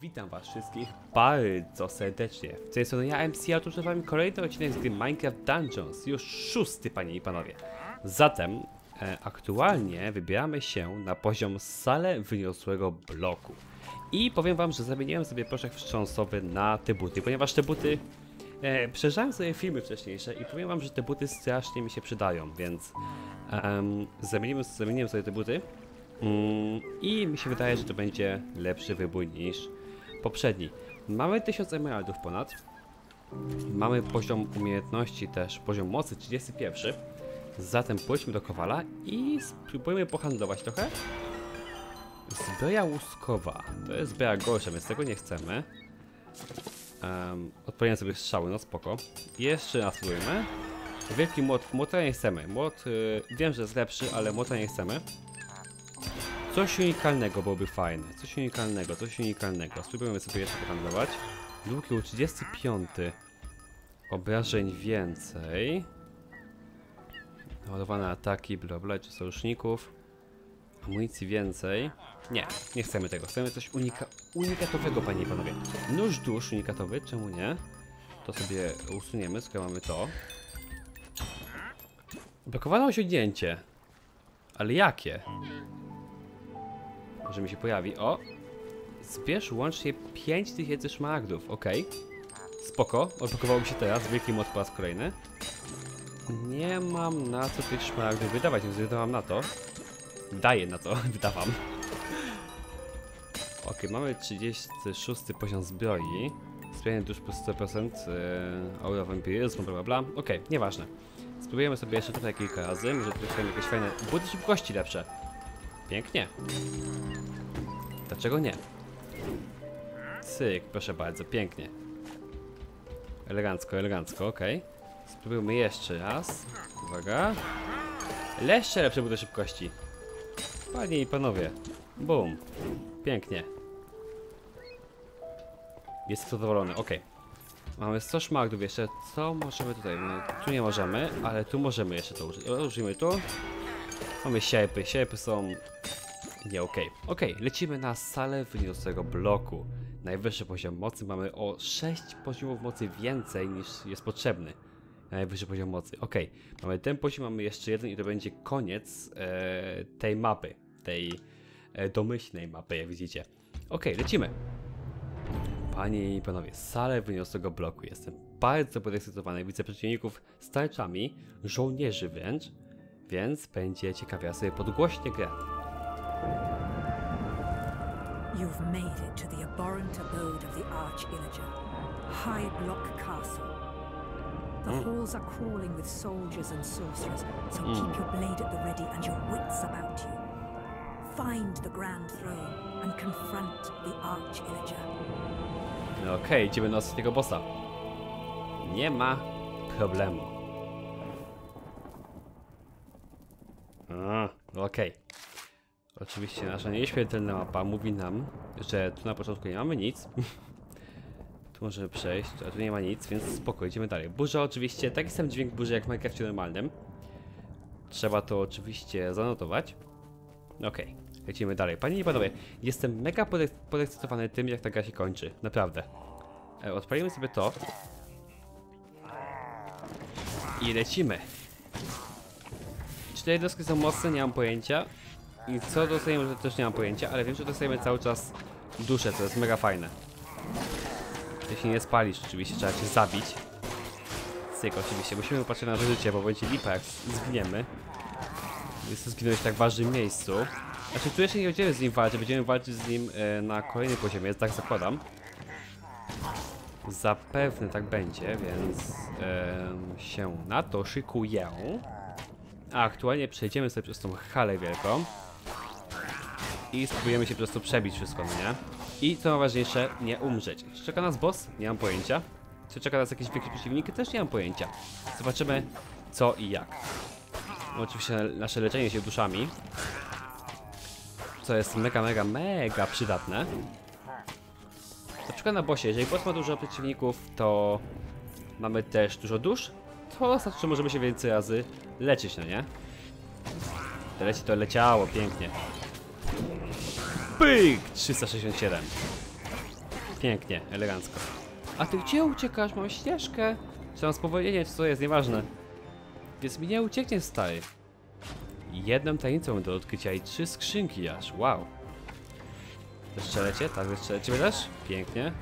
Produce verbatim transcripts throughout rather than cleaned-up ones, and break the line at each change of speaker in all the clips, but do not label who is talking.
Witam was wszystkich bardzo serdecznie. W tej stronie ja M C, a tu przed wami kolejny odcinek z gry Minecraft Dungeons. Już szósty, panie i panowie. Zatem e, aktualnie wybieramy się na poziom salę wyniosłego bloku. I powiem wam, że zamieniłem sobie proszek wstrząsowy na te buty, ponieważ te buty... E, Przejrzałem sobie filmy wcześniejsze i powiem wam, że te buty strasznie mi się przydają, więc... Um, zamieniłem, zamieniłem sobie te buty. Mm, I mi się wydaje, że to będzie lepszy wybór niż poprzedni. Mamy tysiąc emeraldów ponad. Mamy poziom umiejętności też, poziom mocy trzydziesty pierwszy. Zatem pójdźmy do Kowala i spróbujmy pohandlować trochę. Zbroja łuskowa. To jest zbroja gorsza, więc tego nie chcemy. Um, Odpowiedziałem sobie strzały, no spoko. Jeszcze raz spróbujmy. Wielki młot, młota nie chcemy. Młot, yy, wiem, że jest lepszy, ale młota nie chcemy. Coś unikalnego byłoby fajne. Coś unikalnego, coś unikalnego. Spróbujemy sobie jeszcze pohandlować. Długi u trzydziesty piąty. Obrażeń więcej. Naładowane ataki, bla bla, czy sojuszników. Amunicji więcej. Nie, nie chcemy tego. Chcemy coś unika unikatowego, panie i panowie. Nóż dusz unikatowy, czemu nie? To sobie usuniemy, skoro mamy to. Blokowane osiągnięcie. Ale jakie? Może mi się pojawi. O! Zbierz łącznie pięć tysięcy szmaragdów. Ok. Spoko. Odblokowało mi się teraz. Wielki mod po raz kolejny. Nie mam na co tych szmaragdów wydawać, więc wydawam na to. Daję na to. Wydawam. Ok, mamy trzydziesty szósty poziom zbroi. Sprawienie dusz plus sto procent. Yy, aura vampiryzmu, bla bla bla. Ok, nieważne. Spróbujemy sobie jeszcze tutaj kilka razy. Może tutaj są jakieś fajne buty szybkości lepsze. Pięknie. Dlaczego nie? Cyk, proszę bardzo, pięknie. Elegancko, elegancko, ok. Spróbujmy jeszcze raz. Uwaga. Jeszcze lepsze buty szybkości. Panie i panowie. Bum. Pięknie. Jest zadowolony, ok. Mamy sto szmaragdów jeszcze. Co możemy tutaj? No, tu nie możemy, ale tu możemy jeszcze to użyć. Użyjmy tu. Mamy sierpy. Sierpy są... Nie, okej. Okay. Okej, okay, lecimy na salę wyniosłego bloku. Najwyższy poziom mocy. Mamy o sześć poziomów mocy więcej niż jest potrzebny. Najwyższy poziom mocy. Okej, okay. Mamy ten poziom, mamy jeszcze jeden i to będzie koniec e, tej mapy. Tej e, domyślnej mapy, jak widzicie. Okej, okay, lecimy. Panie i panowie, salę wyniosłego bloku. Jestem bardzo podekscytowany. Widzę przeciwników z tarczami, żołnierzy wręcz. Więc będzie ciekawie. Ja sobie podgłośnię grę.
You've made it to the abhorrent abode of the Arch-Illager, High Block Castle. The mm. halls are crawling with soldiers and sorcerers, so mm. keep your blade at the ready and your wits about you. Find the Grand Throne and confront the Arch-Illager.
Okej, okay, idziemy na tego bossa. Nie ma problemu. Okej. Okay. Oczywiście nasza nieśmiertelna mapa mówi nam, że tu na początku nie mamy nic. Tu możemy przejść, a tu nie ma nic, więc spoko, idziemy dalej. Burza oczywiście, taki sam dźwięk burzy jak w Minecrafcie normalnym. Trzeba to oczywiście zanotować. Okej, okay. Lecimy dalej. Panie i panowie, jestem mega podek podekscytowany tym, jak ta gra się kończy. Naprawdę. E, odpalimy sobie to. I lecimy. Czy te jednostki są mocne? Nie mam pojęcia. I co dostajemy, że też nie mam pojęcia, ale wiem, że dostajemy cały czas duszę, co jest mega fajne. Jeśli nie spalisz, oczywiście trzeba cię zabić. Cyk, oczywiście, musimy popatrzeć na życie, bo będzie lipa, jak zginiemy. Jest to zginąłeś w tak ważnym miejscu. Znaczy, tu jeszcze nie będziemy z nim walczyć, będziemy walczyć z nim e, na kolejnym poziomie, tak zakładam. Zapewne tak będzie, więc e, się na to szykuję. A aktualnie przejdziemy sobie przez tą halę wielką. I spróbujemy się po prostu przebić wszystko, no nie? I co najważniejsze, nie umrzeć. Czy czeka nas boss? Nie mam pojęcia. Czy czeka nas jakiś wielki przeciwnik? Też nie mam pojęcia. Zobaczymy co i jak. No, oczywiście nasze leczenie się duszami. Co jest mega, mega, mega przydatne. Na przykład na bossie, jeżeli boss ma dużo przeciwników, to mamy też dużo dusz. To znaczy, że możemy się więcej razy leczyć, no nie? To leci, to leciało pięknie. Pyk! trzysta sześćdziesiąt siedem. Pięknie, elegancko. A ty gdzie uciekasz? Mam ścieżkę. Czy mam spowolnienie, czy co jest, nieważne. Więc mi nie ucieknie, stary. Jedną tajemnicą do odkrycia i trzy skrzynki aż, wow. Wystrzelecie? Tak, wystrzelecie też? Pięknie.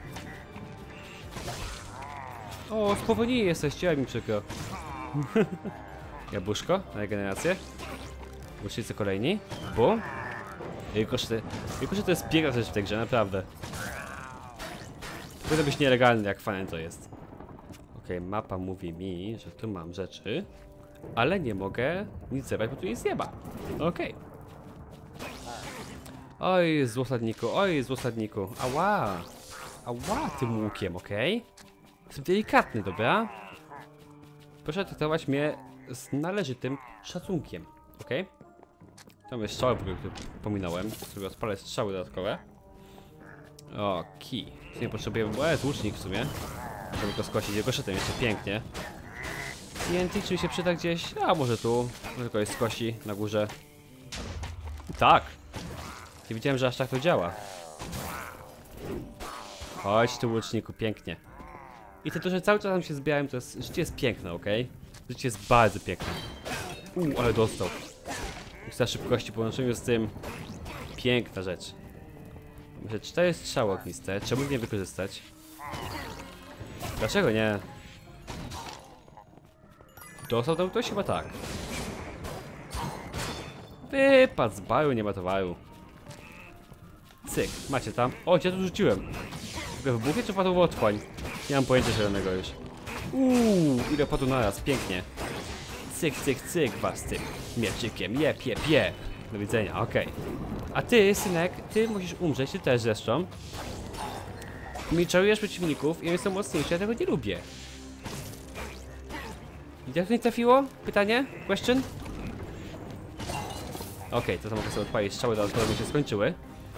O, spowolnili jesteście, jak mi przykro. Jabłuszko na regenerację. Łucznicy kolejni. Bum. Jako, że to jest piękna rzecz w tej grze, naprawdę. Powinno być nielegalne, jak fajne to jest. Okej, okay, mapa mówi mi, że tu mam rzeczy, ale nie mogę nic zebrać, bo tu nic nie ma. Okej. Okay. Oj, złosadniku, oj, złosadniku. Ała. Ała tym łukiem, okej? Okay? Jestem delikatny, dobra? Proszę traktować mnie z należytym szacunkiem, okej? Okay? Tam jest strzały, które pominąłem. Sobie odpalę strzały dodatkowe. O, kij. Tu nie potrzebujemy, bo jest łucznik w sumie. Żeby go skosić, jego szetem jeszcze pięknie. T N T czy mi się przyda gdzieś? A może tu. Może kogoś skosi na górze. Tak. Nie wiedziałem, że aż tak to działa. Chodź tu, łuczniku, pięknie. I to, że cały czas tam się zbierałem, to jest, życie jest piękne, ok? Życie jest bardzo piękne. Uuu, ale dostał. Na szybkości w połączeniu z tym. Piękna rzecz. Myślę, cztery strzały ogniste. Czemu nie wykorzystać? Dlaczego nie? Dostał tam ktoś? Chyba tak. Wypadł z baru, nie ma towaru. Cyk, macie tam. O, gdzie tu rzuciłem? Wybuchnie czy padł w otchłań? Nie mam pojęcia zielonego już. Uuu, ile padł naraz, pięknie. Cyk, cyk, cyk was tym mieczykiem, jep, jep, jep. Do widzenia, okej. Okay. A ty, synek, ty musisz umrzeć, ty też zresztą. Mi czarujesz przeciwników i oni są mocniejsi, ja tego nie lubię. Jak to nie trafiło? Pytanie? Question? Okej, okay, to tam mogę sobie odpalić strzały, które mi się skończyły.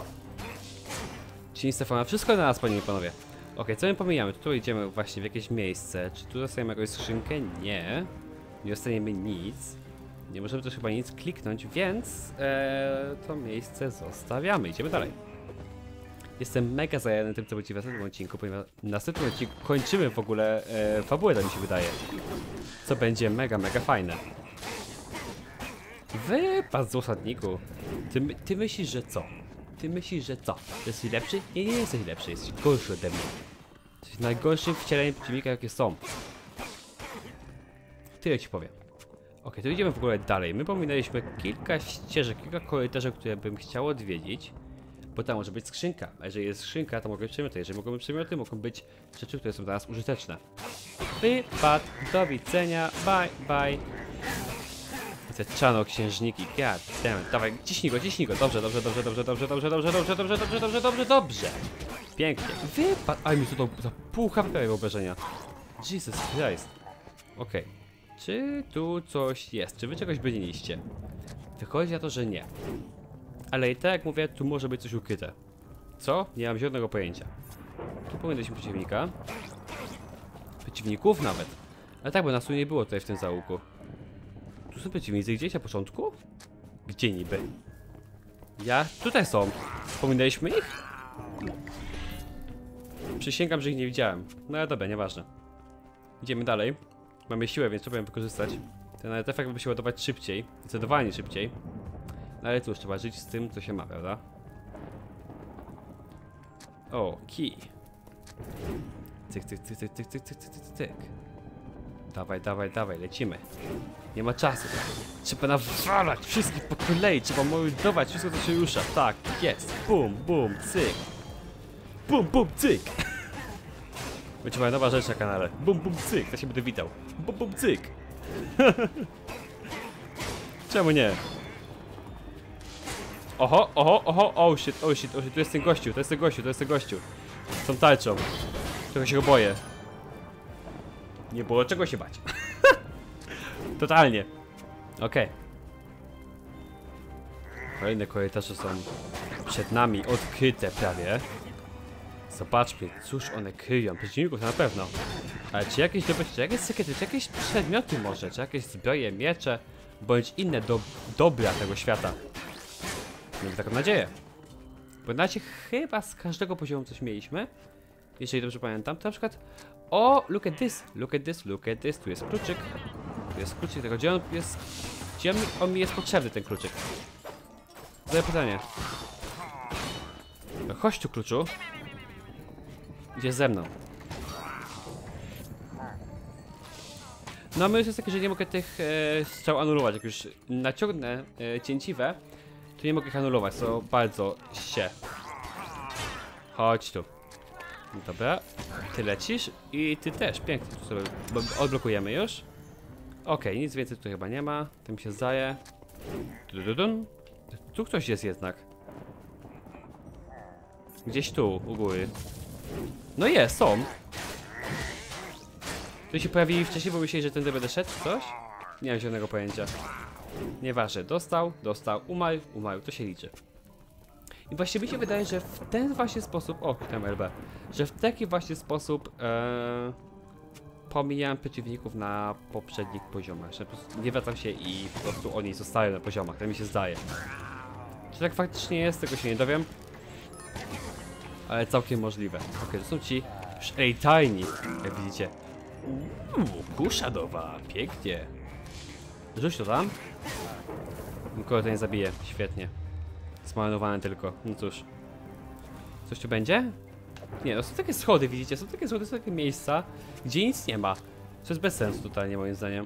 Ci Stefana, wszystko na nas, panie i panowie. Okej, okay, co my pomijamy? Tu idziemy właśnie w jakieś miejsce. Czy tu dostajemy jakąś skrzynkę? Nie. Nie dostaniemy nic. Nie możemy też chyba nic kliknąć, więc ee, to miejsce zostawiamy. Idziemy dalej. Jestem mega zajęty tym, co będzie w następnym odcinku, ponieważ w następnym odcinku kończymy w ogóle e, fabułę, to mi się wydaje. Co będzie mega, mega fajne. Wypad z osadniku. Ty, ty myślisz, że co? Ty myślisz, że co? Jesteś lepszy? Nie, nie jesteś lepszy, jesteś gorszy ode mnie. Jesteś najgorszym wcieleniem przeciwnika, jakie są. Tyle ci powiem. Ok, to idziemy w ogóle dalej. My pominęliśmy kilka ścieżek, kilka korytarzy, które bym chciał odwiedzić. Bo tam może być skrzynka. A jeżeli jest skrzynka, to mogą być przedmioty. Jeżeli mogą być przedmioty, mogą być rzeczy, które są dla nas użyteczne. Wypad, do widzenia, bye, bye. Te czarnoksiężniki, god damn it. Dawaj, ciśnij go, ciśnij go. Dobrze, dobrze, dobrze, dobrze, dobrze, dobrze, dobrze, dobrze, dobrze, dobrze, dobrze, dobrze, dobrze. Pięknie. Wypad. Aj, mi to za pół H P obrażenia. Jesus Christ. Okej. Okay. Czy tu coś jest? Czy wy czegoś broniliście? Wychodzi na to, że nie. Ale i tak jak mówię, tu może być coś ukryte. Co? Nie mam żadnego pojęcia. Tu powinniśmy przeciwnika. Przeciwników nawet. Ale tak, bo nas tu nie było tutaj w tym załuku. Tu są przeciwnicy gdzieś na początku? Gdzie niby? Ja? Tutaj są. Pominęliśmy ich? Przysięgam, że ich nie widziałem. No ale dobra, nieważne. Idziemy dalej. Mamy siłę, więc trzeba ją wykorzystać. Ten efekt by się ładować szybciej. Zdecydowanie szybciej. No ale cóż, trzeba żyć z tym, co się ma, prawda? O, kij. Cyk, cyk, cyk, cyk, cyk, cyk, cyk, cyk, cyk. Dawaj, dawaj, dawaj, lecimy. Nie ma czasu. Trzeba nawalać wszystkich po kolei. Trzeba mordować wszystko, co się rusza. Tak, jest. Bum, bum, cyk. Bum, bum, cyk. Będzie moja nowa rzecz na kanale. Bum, bum, cyk. Tak się będę witał. Bum, bum, cyk. Czemu nie? Oho, oho, oho, oh shit, oh shit, oh shit. Tu jest ten gościu, to jest ten gościu, to jest ten gościu. Z tą tarczą. Trochę się go boję. Nie było czego się bać. Totalnie. Okej. Okay. Kolejne korytarze są przed nami odkryte prawie. Zobaczmy, cóż one kryją. Przeciwników na pewno. Ale czy jakieś dobre, czy jakieś sekrety, czy jakieś przedmioty może, czy jakieś zbroje, miecze, bądź inne do, dobra tego świata. Mam taką nadzieję. Bo na razie chyba z każdego poziomu coś mieliśmy. Jeżeli dobrze pamiętam, to na przykład... O, look at this, look at this, look at this. Tu jest kluczyk. Tu jest kluczyk, tylko gdzie on jest... Gdzie on mi jest potrzebny, ten kluczyk? Zadaję pytanie. No, chodź tu, kluczu. Idziesz ze mną. No, my jest takie, że nie mogę tych e, strzał anulować. Jak już naciągnę e, cięciwe, to nie mogę ich anulować, to bardzo się. Chodź tu. Dobra, ty lecisz i ty też, pięknie. Tu sobie odblokujemy już. Okej, nic więcej tu chyba nie ma, tym się zdaje. Tu ktoś jest jednak. Gdzieś tu, u góry. No jest, są. Tu się pojawili wcześniej, bo myśleli, że tędy będę szedł, coś? Nie mam zielonego pojęcia. Nieważne, dostał, dostał, umarł, umarł, to się liczy. I właśnie mi się wydaje, że w ten właśnie sposób, o, tam L B, że w taki właśnie sposób e, pomijałem przeciwników na poprzednich poziomach, że po prostu nie wracam się i po prostu oni zostają na poziomach, tak mi się zdaje. Czy tak faktycznie jest, tego się nie dowiem. Ale całkiem możliwe. Ok, to są ci już elitarni, jak widzicie. Uuu, kuszadowa, pięknie. Rzuć to tam. Nikogo to nie zabije, świetnie. Zmarnowane tylko, no cóż. Coś tu będzie? Nie, no są takie schody, widzicie, są takie schody, są takie miejsca, gdzie nic nie ma. To jest bez sensu totalnie, moim zdaniem.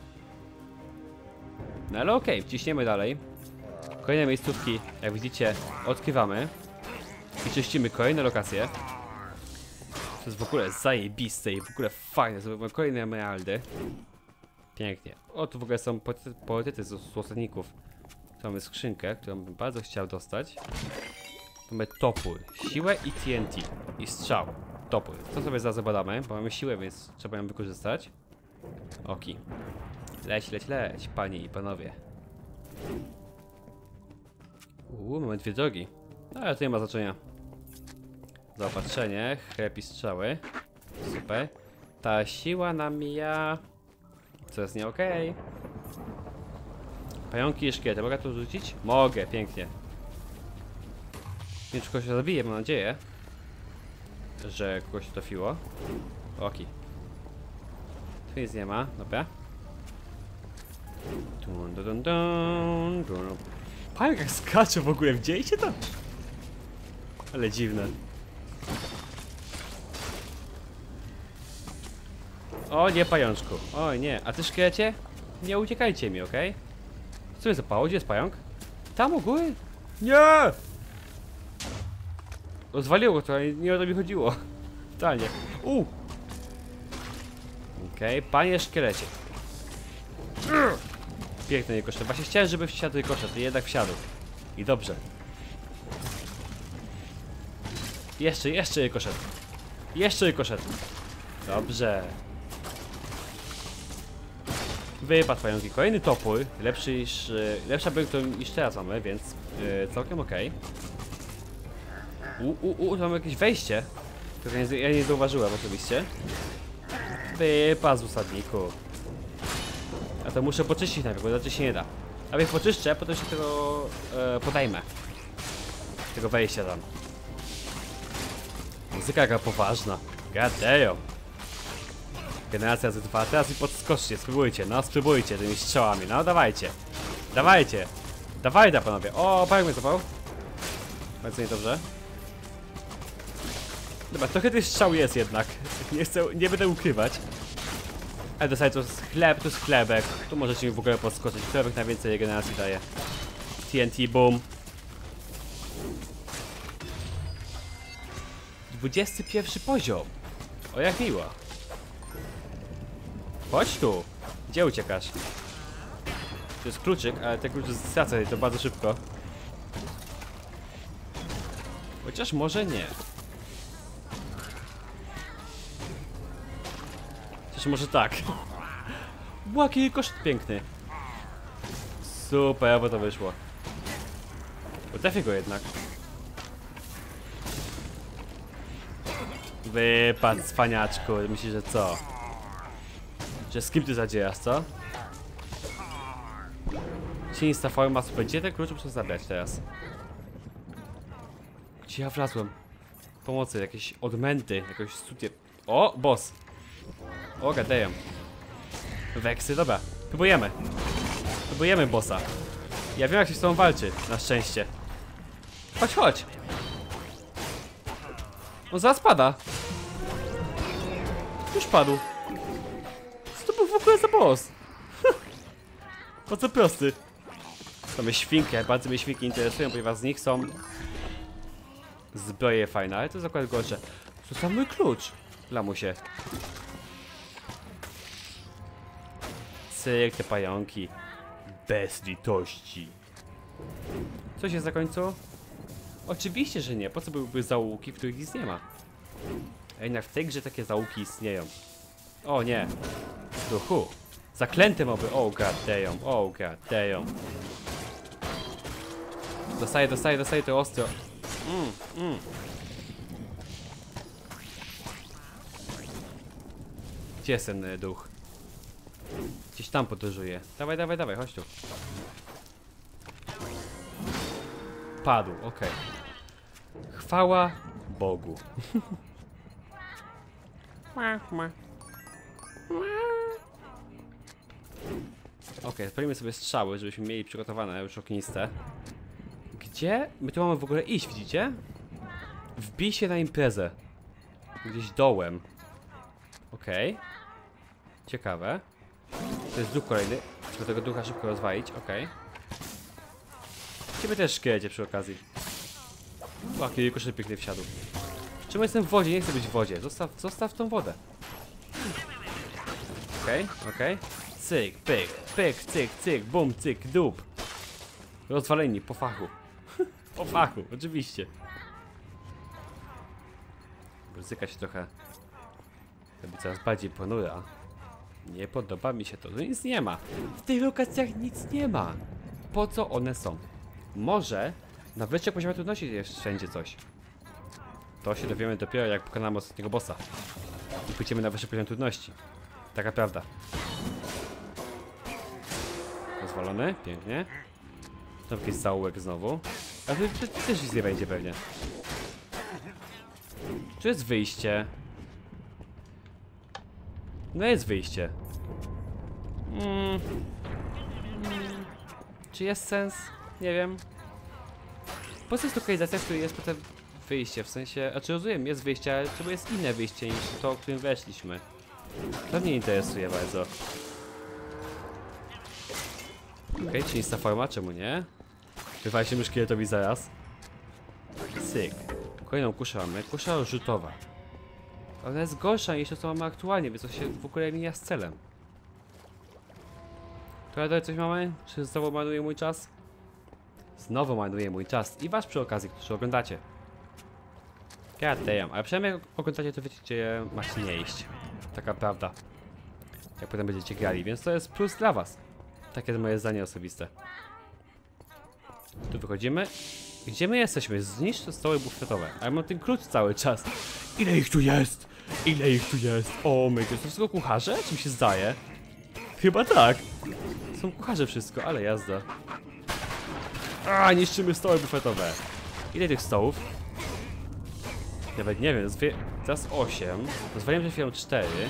No ale okej, okay, wciśniemy dalej. Kolejne miejscówki, jak widzicie, odkrywamy. I czyścimy kolejne lokacje. To jest w ogóle zajebiste i w ogóle fajne, zrobimy kolejne emeraldy. Pięknie. O, tu w ogóle są priorytety z, z ostatników. Tu mamy skrzynkę, którą bym bardzo chciał dostać. Mamy topór, siłę i T N T. I strzał. Topór. To sobie zaraz zabadamy, bo mamy siłę, więc trzeba ją wykorzystać. Oki. Leć, leć, leć, panie i panowie. Uuu, mamy dwie drogi. No ale to nie ma znaczenia. Zaopatrzenie, chleb i strzały. Super. Ta siła nam mija. Co jest nie okej. Okay. Pająki i szkielety. Mogę to rzucić? Mogę, pięknie. Nie wiem, czy kogoś się zabije, mam nadzieję, że kogoś trafiło. Oki. Tu nic nie ma, dobra. Dun, dun, dun, dun, dun. Pająk jak skacze w ogóle, widzieliście to? Ale dziwne. O nie, pajączku. Oj nie, a ty szkielecie? Nie uciekajcie mi, okej? Okay? Co mnie zapało? Gdzie jest pająk? Tam u góry? Nie! Rozwaliło go to, nie o to mi chodziło. Totalnie. U! Okej, okay, panie szkielecie. Piękny rykoszt. Właśnie chciałem, żeby wsiadł rykoszt, jednak wsiadł. I dobrze. Jeszcze, jeszcze rykoszt. Jeszcze rykoszt. Dobrze. Wypadł pająki. Kolejny topór. Lepszy niż... Yy, lepsza broń, którą niż teraz mamy, więc yy, całkiem okej. Okay. U, u, u, tu mamy jakieś wejście. Którego ja nie zauważyłem oczywiście. Wypadł z usadniku. A to muszę poczyścić najpierw, bo inaczej się nie da. A jak poczyszczę, potem się tego e, podajmę. Tego wejścia tam. Muzyka jaka poważna. God damn. Generacja Z dwa. Teraz mi podskoczcie, spróbujcie, no spróbujcie tymi strzałami, no dawajcie. Dawajcie. Dawajcie panowie. O, pająk mnie zapał. Bardzo niedobrze. Dobra, trochę tych strzał jest jednak. Nie chcę, nie będę ukrywać. Ale dostaję to jest chleb, to jest chlebek. Tu możecie mi w ogóle podskoczyć. Chlebek najwięcej regeneracji daje. T N T, boom. dwudziesty pierwszy poziom. O, jak miło. Chodź tu. Gdzie uciekasz? To jest kluczyk, ale ten kluczyk stracę to bardzo szybko. Chociaż może nie. Chociaż może tak. Jaki koszt piękny. Super, bo to wyszło. Potrafię go jednak. Wypadł, cwaniaczku. Myślisz, że co? Że z kim ty zadzierasz, co? Cienista forma, super. Gdzie te klucze muszę zabrać teraz? Gdzie ja wlazłem? pomocy, jakieś odmęty, jakieś studię. O, boss! O, gadają. Weksy, dobra. Próbujemy. Próbujemy bossa. Ja wiem, jak się z tobą walczy, na szczęście. Chodź, chodź! On zaraz pada. Już padł. Co to był w ogóle za boss? Po co prosty? Mamy świnki, bardzo mnie świnki interesują, ponieważ z nich są zbroje fajne, ale to jest akurat gorsze. To jest mój klucz, lamusie. Cyk, te pająki. Bez litości. Coś jest na końcu? Oczywiście, że nie. Po co byłyby zaułki, w których nic nie ma? A jednak w tej grze takie zaułki istnieją. O nie. Duchu. Zaklęte moby. O god damn. O god damn. Dostaję, dostaję, dostaję to ostro. Mm, mm. Gdzie jest ten y, duch? Gdzieś tam podróżuje. Dawaj, dawaj, dawaj, chodź tu. Padł, okej. Okay. Chwała Bogu. Okej, okay, spalimy sobie strzały, żebyśmy mieli przygotowane już ogniste. Gdzie my tu mamy w ogóle iść, widzicie? Wbij się na imprezę. Gdzieś dołem. Okej. Okay. Ciekawe. To jest duch kolejny. Trzeba tego ducha szybko rozwalić, okej. Okay. Ciebie też szkielecie przy okazji. O, jaki koszul pięknie wsiadł. Czemu jestem w wodzie? Nie chcę być w wodzie. Zostaw, zostaw tą wodę. Okej, okay, okej. Okay. Cyk, pyk, pyk, cyk, cyk, bum, cyk, dup. Rozwaleni, po fachu. Po fachu, oczywiście. Ryzyka się trochę. Robi coraz bardziej ponura. Nie podoba mi się to, że nic nie ma. W tych lokacjach nic nie ma. Po co one są? Może na wyższych poziomach trudności jest wszędzie coś. To się dowiemy dopiero, jak pokonamy ostatniego bossa. I pójdziemy na wyższy poziom trudności. Taka prawda. Rozwalony, pięknie. To jakiś zaułek znowu. A tu, tu, tu też nic nie będzie pewnie. Tu jest wyjście. No jest wyjście. Mm. Mm. Czy jest sens? Nie wiem. Po co jest lokalizacja, w której jest potem wyjście? W sensie, a czy rozumiem, jest wyjście, ale czemu jest inne wyjście niż to, w którym weszliśmy? To mnie interesuje bardzo. Okej, okay, czyli ta forma, czemu nie? Wywalimy szkieletowi zaraz. Cyk. Kolejną kuszę mamy. Kusza rzutowa. Ona jest gorsza niż to, co mamy aktualnie, więc to się w ogóle mija z celem. To ja coś mamy? Czy znowu marnuje mój czas? Znowu marnuje mój czas. I was przy okazji, którzy oglądacie. God damn. Ale przynajmniej jak oglądacie, to wiecie, gdzie macie nie iść. Taka prawda. Jak potem będziecie grali, więc to jest plus dla was. Takie jest moje zdanie osobiste. Tu wychodzimy. Gdzie my jesteśmy? Zniszcz te stoły bufetowe. Ale mam ten klucz cały czas. Ile ich tu jest? Ile ich tu jest? O my, to są wszystko kucharze? Czy mi się zdaje? Chyba tak. Są kucharze wszystko, ale jazda. A, niszczymy stoły bufetowe. Ile tych stołów? Nawet nie wiem, teraz osiem. Rozwaliłem przed chwilą cztery.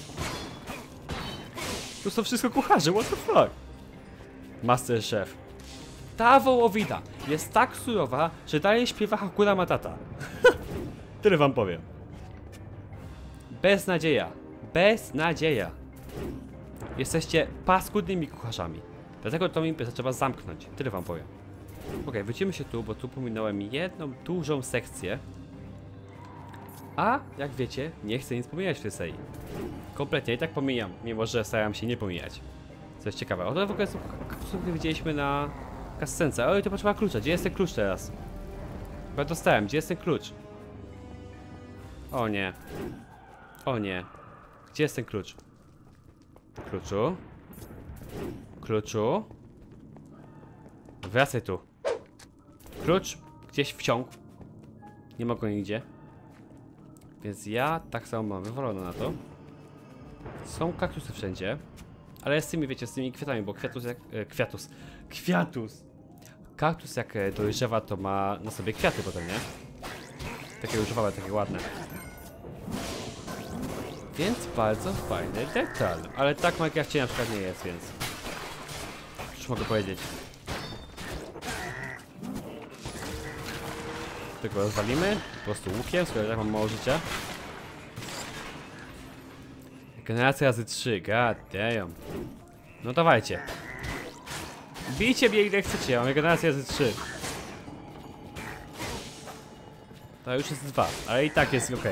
Tu są wszystko kucharze, what the fuck? Master Chef. Ta wołowina jest tak surowa, że dalej śpiewa Hakuna Matata. Tyle wam powiem. Beznadzieja. Beznadzieja. Jesteście paskudnymi kucharzami. Dlatego tą imprezę trzeba zamknąć. Tyle wam powiem. Ok, wrócimy się tu, bo tu pominąłem jedną dużą sekcję. A, jak wiecie, nie chcę nic pomijać w tej serii. Kompletnie i tak pomijam, mimo że staram się nie pomijać. Co jest ciekawe. O, to w ogóle są kaktusy, które widzieliśmy na kascence. Oj, to potrzeba klucza. Gdzie jest ten klucz teraz? Chyba dostałem. Gdzie jest ten klucz? O nie. O nie. Gdzie jest ten klucz? Kluczu? Kluczu? Wracaj tu. Klucz gdzieś wciągł. Nie mogę nigdzie. Więc ja tak samo mam wywalone na to. Są kaktusy wszędzie. Ale z tymi, wiecie, z tymi kwiatami, bo kwiatus jak... E, kwiatus. Kwiatus! Kaktus jak dojrzewa, to ma na sobie kwiaty potem, nie? Takie używane, takie ładne. Więc bardzo fajny detal. Ale tak magia w cieniu na przykład nie jest, więc... Już mogę powiedzieć. Tylko rozwalimy, po prostu łukiem, skoro tak mam mało życia. Generacja razy trzy, god damn. No dawajcie. Bijcie mnie ile chcecie, ja mam generację razy trzy. To już jest dwa, ale i tak jest ok.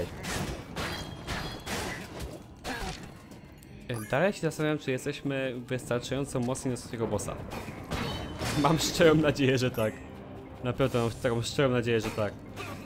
Dalej się zastanawiam, czy jesteśmy wystarczająco mocni na swojego bossa. Mam szczerą nadzieję, że tak. Naprawdę mam taką szczerą nadzieję, że tak.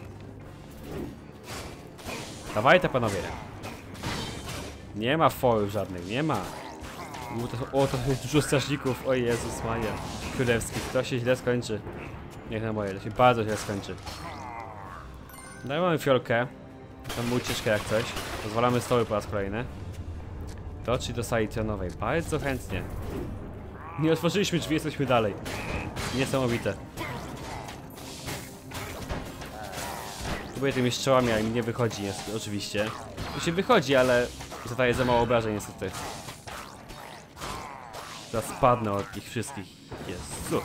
Dawaj te panowie. Nie ma forów żadnych, nie ma. O, to, o, to jest dużo strażników. O Jezus Maria. Królewskich, to się źle skończy. Niech na moje, to się bardzo źle skończy. Daj, mamy fiolkę. Tam ucieczkę jak coś. Pozwalamy stoły po raz kolejny. To, czyli do sali tronowej. Bardzo chętnie. Nie otworzyliśmy drzwi, jesteśmy dalej. Niesamowite. Próbuję tymi strzałami, ale mi nie wychodzi, jest, oczywiście. Tu się wychodzi, ale zadaje za mało obrażeń niestety. Teraz spadnę od nich wszystkich. Jezus.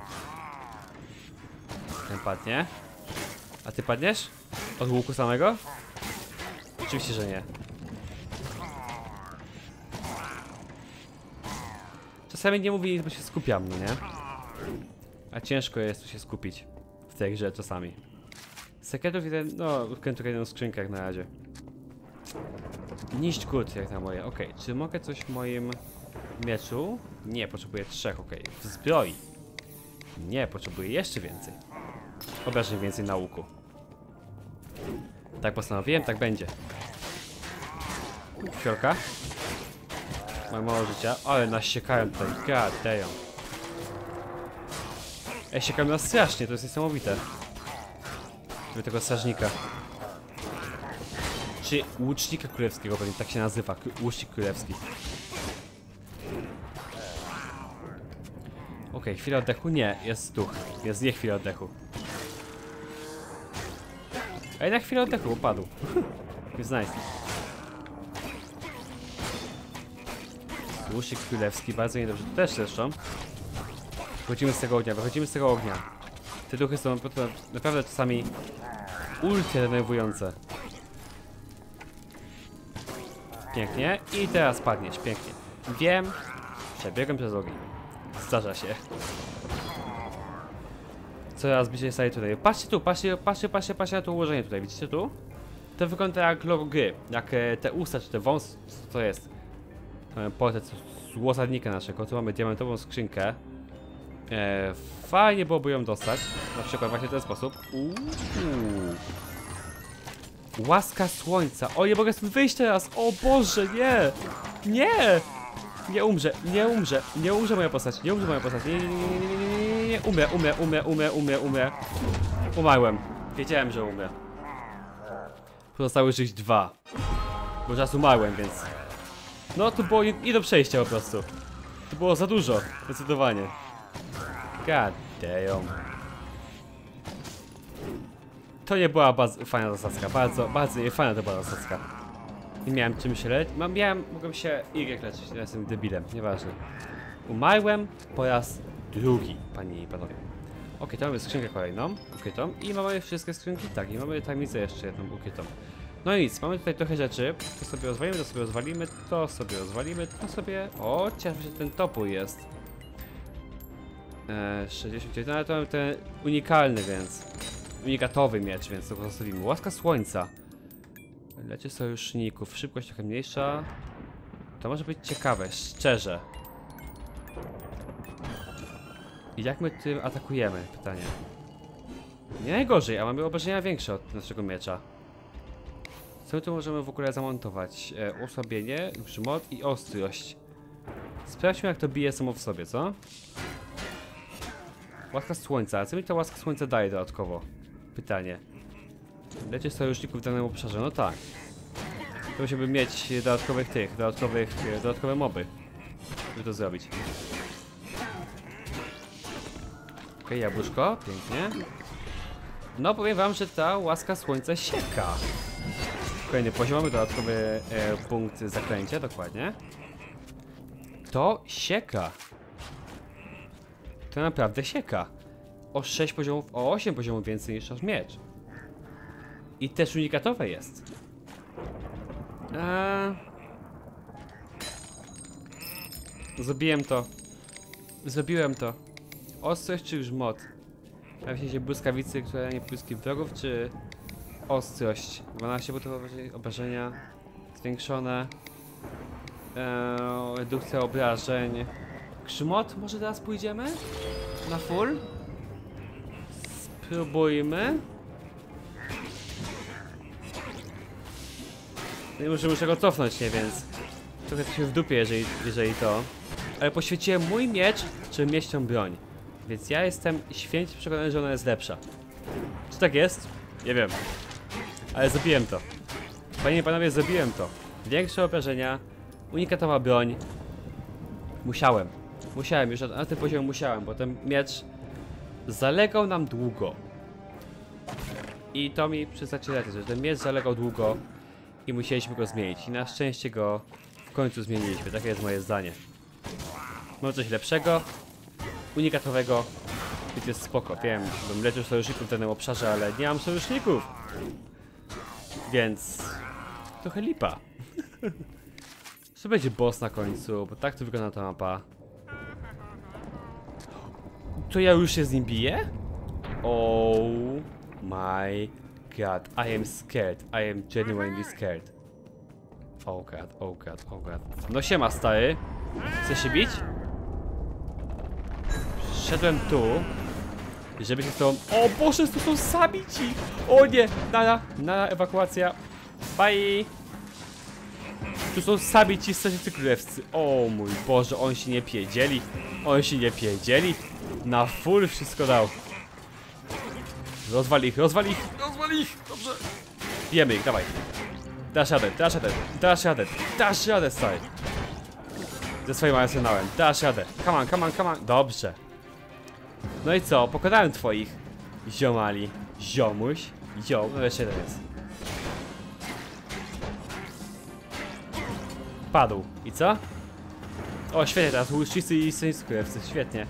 Ten padnie. A ty padniesz? Od łuku samego? Oczywiście, że nie. Czasami nie mówię nic, bo się skupiam, no nie? A ciężko jest tu się skupić w tej grze czasami. Sekretów jeden, no, tylko jedną skrzynkę jak na razie. Niszcz kurt jak na moje, okej. Okay. Czy mogę coś w moim mieczu? Nie, potrzebuję trzech, okej. Okay. W zbroi? Nie, potrzebuję jeszcze więcej. Obrażeń więcej na łuku. Tak postanowiłem, tak będzie. Fiolka. Mam mało życia, ale nas siekają tutaj, god damn. Ej, siekają nas strasznie, to jest niesamowite. Żeby tego strażnika. Czy łucznika królewskiego, pewnie tak się nazywa, łucznik królewski. Okej, okay, chwila oddechu? Nie, jest duch. Jest nie chwila oddechu. Ej, na chwilę oddechu upadł. Jest nice. Łucznik królewski, bardzo niedobrze. Tu też zresztą. Wychodzimy z tego ognia, wychodzimy z tego ognia. Te duchy są naprawdę czasami ultra denerwujące. Pięknie. I teraz padniesz, pięknie. Wiem, przebiegam przez ogień. Zdarza się. Coraz bliżej stanie tutaj. Patrzcie tu, patrzcie, patrzcie, patrzcie, patrzcie na to ułożenie tutaj, widzicie tu? To wygląda jak logo gry, jak e, te usta, czy te wąs, co to jest? E, portret złosadnika naszego, tu mamy diamentową skrzynkę. E, fajnie byłoby ją dostać, na przykład właśnie w ten sposób. Uuu. Łaska słońca, o nie mogę stąd wyjść teraz, o Boże, nie! Nie! Nie umrze, nie umrze, nie umrze moja postać, nie umrze moja postać, nie, nie, nie, nie, nie, nie, nie, nie, umrę, umrę, umrę, umrę, umrę, umrę. Umarłem, wiedziałem, że umrę. Pozostały żyć dwa. Bo czas umarłem, więc... No, to było nie do przejścia po prostu. To było za dużo, zdecydowanie. God damn. To nie była bardzo fajna zasadzka, bardzo, bardzo nie fajna to była zasadzka. Nie miałem czym się leczyć, miałem, mogłem się Y leczyć, teraz jestem debilem, nieważne. Umarłem po raz drugi, panie i panowie. Ok, to mamy skrzynkę kolejną, ukrytą. I mamy wszystkie skrzynki, tak, i mamy tamicę jeszcze jedną ukrytą. No i nic, mamy tutaj trochę rzeczy, to sobie rozwalimy, to sobie rozwalimy, to sobie rozwalimy, to sobie... O, cieszę się, ten topór jest. Eee, sześćdziesiąt dziewięć, no ale to mamy ten unikalny, więc... Unikatowy miecz, więc to go zostawimy. Łaska słońca. Lecie sojuszników, szybkość trochę mniejsza. To może być ciekawe, szczerze. I jak my tym atakujemy? Pytanie. Nie najgorzej, a mamy obrażenia większe od naszego miecza. Co my tu możemy w ogóle zamontować? E, osłabienie, grzmot i ostrość. Sprawdźmy, jak to bije samo w sobie, co? Łaska słońca, a co mi ta łaska słońca daje dodatkowo? Pytanie. Lecie sojuszników w danym obszarze, no tak. To musiałby mieć dodatkowych tych, dodatkowych, dodatkowe moby, żeby to zrobić. Okej, okay, jabłuszko, pięknie. No powiem wam, że ta łaska słońca sieka. Kolejny poziom, mamy dodatkowy e, punkt zaklęcia, dokładnie. To sieka. To naprawdę sieka. O sześć poziomów, o osiem poziomów więcej niż nasz miecz. I też unikatowe jest. Eee... Zrobiłem to. Zrobiłem to. Ostrość czy grzmot? Ja myślę, że błyskawicy, które nie błyski wrogów, czy ostrość? dwanaście punktów obrażenia zwiększone. Eee, redukcja obrażeń. Grzmot? Może teraz pójdziemy? Na full? Spróbujmy. Nie muszę, muszę go cofnąć, nie, więc trochę się w dupie, jeżeli, jeżeli to. Ale poświęciłem mój miecz, żeby mieć tą broń. Więc ja jestem święcie przekonany, że ona jest lepsza. Czy tak jest? Nie wiem. Ale zrobiłem to. Panie i panowie, zrobiłem to. Większe obrażenia, unikatowa broń. Musiałem. Musiałem, już na, na tym poziomie musiałem, bo ten miecz zalegał nam długo. I to mi przyznacie rację, że ten miecz zalegał długo i musieliśmy go zmienić. I na szczęście go w końcu zmieniliśmy. Takie jest moje zdanie. Mam coś lepszego, unikatowego, i to jest spoko. Wiem, bym leciał sojuszników w danym obszarze, ale nie mam sojuszników. Więc trochę lipa. Co będzie boss na końcu, bo tak to wygląda ta mapa. To ja już się z nim biję? Oh my god, I am scared. I am genuinely scared. Oh god, oh god, oh god. No siema, stary. Chcesz się bić? Szedłem tu, żeby się z tobą... O Boże, tu są sami ci! O nie! Nara, nara, ewakuacja. Bye! Tu są sami ci strażnicy królewscy. O mój Boże, on się nie pierdzieli. On się nie pierdzieli. Na full wszystko dał. Rozwal ich, rozwal ich, rozwal ich! Dobrze. Bijemy ich, dawaj. Dasz radę, dasz radę, dasz radę, dasz radę, stary. Ze swoim arsenałem, dasz radę. Come on, come on, come on. Dobrze. No i co? Pokonałem twoich ziomali. Ziomuś. Ziom. No jeszcze jeden jest. Padł. I co? O, świetnie teraz. Łucznicy i syńskurewcy. Świetnie.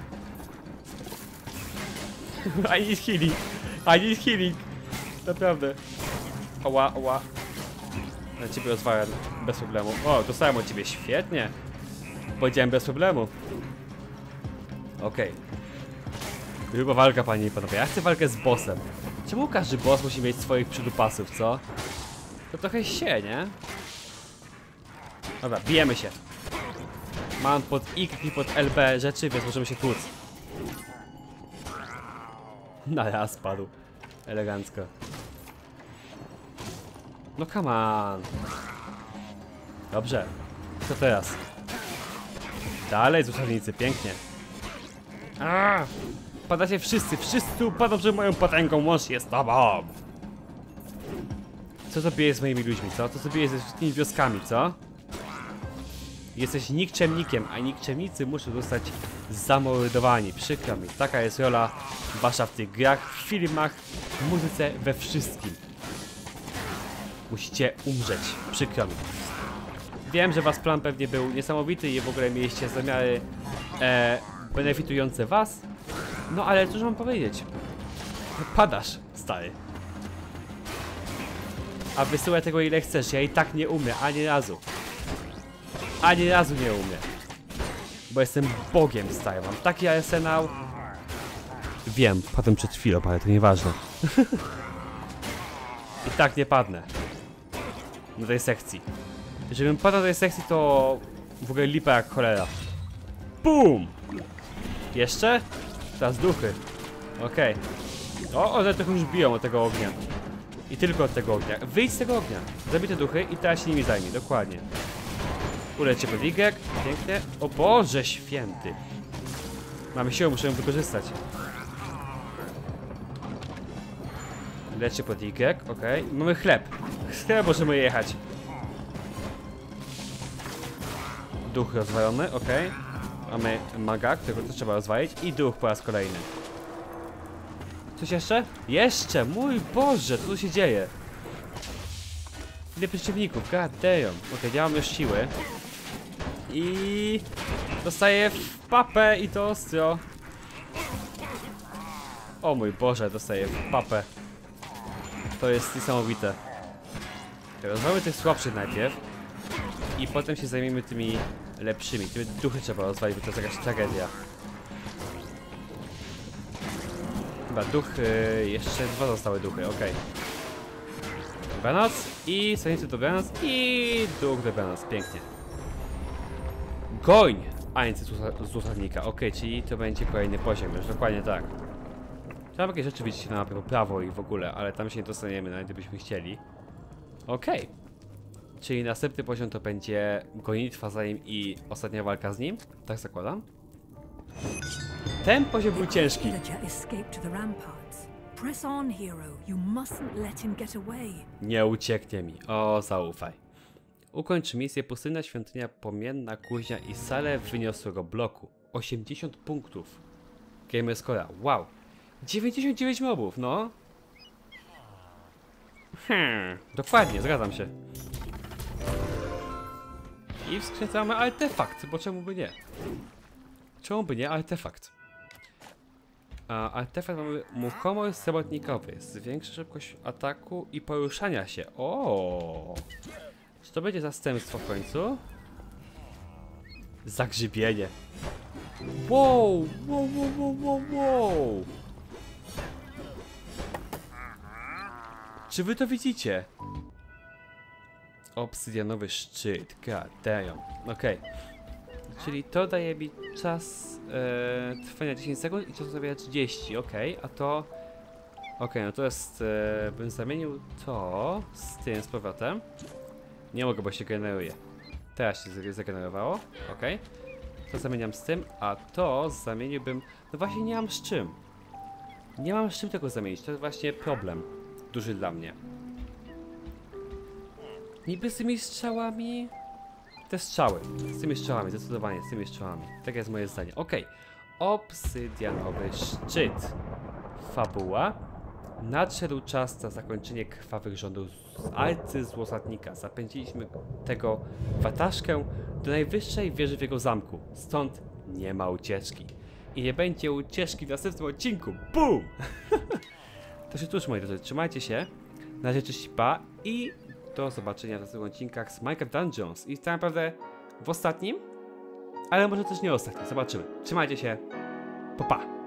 I need healing. I need healing. Naprawdę. Oła, oła. Na ciebie rozwałem. Bez problemu. O, dostałem od ciebie. Świetnie. Powiedziałem bez problemu. Okej. Okay. Chyba walka, panie i panowie. Ja chcę walkę z bossem. Czemu każdy boss musi mieć swoich przydupasów, co? To trochę się, nie? Dobra, bijemy się. Mam pod X i pod L B rzeczy, więc możemy się tłuc. Na raz padł. Elegancko. No come on. Dobrze. Co teraz? Dalej, zuszarnicy, pięknie. Aaaa! Padacie wszyscy, wszyscy upadą, że moją potęgą łącznie z tobą. Co zrobiłeś z moimi ludźmi, co? Co zrobiłeś ze wszystkimi wioskami, co? Jesteś nikczemnikiem, a nikczemnicy muszą zostać zamordowani. Przykro mi, taka jest rola wasza w tych grach, w filmach, w muzyce, we wszystkim. Musicie umrzeć, przykro mi. Wiem, że wasz plan pewnie był niesamowity i w ogóle mieliście zamiary e, benefitujące was. No ale cóż mam powiedzieć? Padasz, stary. A wysyłaj tego ile chcesz, ja i tak nie umiem, ani razu. Ani razu nie umiem. Bo jestem Bogiem, stary, mam taki arsenał. Wiem, padłem przed chwilą, ale to nieważne. I tak nie padnę. Na tej sekcji. Żebym padał do tej sekcji, to w ogóle lipa jak cholera. BUM! Jeszcze? Teraz duchy. Okej. Okay. O, one trochę już biją od tego ognia. I tylko od tego ognia. Wyjdź z tego ognia. Zabij te duchy i teraz się nimi zajmij. Dokładnie. Uleć się pod Y. Pięknie. O Boże święty. Mamy siłę, muszę ją wykorzystać. Uleć się pod Y. Okej. Okay. Mamy chleb. Z chleba możemy jechać. Duch rozwalony. Okej. Okay. Mamy maga, którego też trzeba rozwalić. I duch po raz kolejny. Coś jeszcze? Jeszcze! Mój Boże, co tu się dzieje? Ile przeciwników? God damn. Okej, nie mam już siły. I... dostaję w papę i to ostro. O mój Boże, dostaję w papę. To jest niesamowite. Rozwalmy tych słabszych najpierw. I potem się zajmiemy tymi lepszymi. Tymi duchy trzeba rozwalić, bo to jest jakaś tragedia. Chyba duchy... jeszcze dwa zostały duchy, okej. Dobranoc i sonicy dobranoc i duch dobranoc, pięknie. Goń! Ańcy z usadnika, okej, czyli to będzie kolejny poziom, już dokładnie tak. Trzeba jakieś rzeczy widzieć na mapie po prawo i w ogóle, ale tam się nie dostaniemy, nawet gdybyśmy chcieli. Okej. Czyli następny poziom to będzie gonitwa za nim i ostatnia walka z nim, tak zakładam. Ten poziom był ciężki.
Press on, hero. You mustn't let him get away.
Nie ucieknie mi. O, zaufaj. Ukończ misję Pustynna Świątynia Płomienna Kuźnia i salę wyniosłego bloku. osiemdziesiąt punktów. Gamer score. Wow. dziewięćdziesiąt dziewięć mobów, no. Hmm, dokładnie, zgadzam się. I wskręcamy artefakt, bo czemu by nie? Czemu by nie artefakt? A artefakt mamy muchomość robotnikowy. Zwiększa szybkość ataku i poruszania się. O! Czy to będzie zastępstwo w końcu? Zagrzybienie. Wow! Wow, wow, wow, wow, wow! Czy wy to widzicie? Obsydianowy szczyt. God damn. Okej. Okay. Czyli to daje mi czas e, trwania dziesięć sekund i czas zabija trzydzieści, ok, a to... Ok, no to jest... E, bym zamienił to z tym z powrotem. Nie mogę, bo się generuje. Teraz się zagenerowało, ok. To zamieniam z tym, a to zamieniłbym... No właśnie nie mam z czym. Nie mam z czym tego zamienić, to jest właśnie problem duży dla mnie. Niby z tymi strzałami... Te strzały, z tymi strzałami, zdecydowanie z tymi strzałami. Tak jest moje zdanie. Okej. Okay. Obsydianowy szczyt. Fabuła. Nadszedł czas na zakończenie krwawych rządów z arcyzłosatnika. Zapędziliśmy tego wataszkę do najwyższej wieży w jego zamku. Stąd nie ma ucieczki. I nie będzie ucieczki w następnym odcinku. BOOM! To się tuż, moi drodzy. Trzymajcie się. Na rzeczy pa i do zobaczenia w następnych odcinkach z Minecraft Dungeons. I tak naprawdę w ostatnim, ale może też nie ostatnim. Zobaczymy. Trzymajcie się. Pa, pa.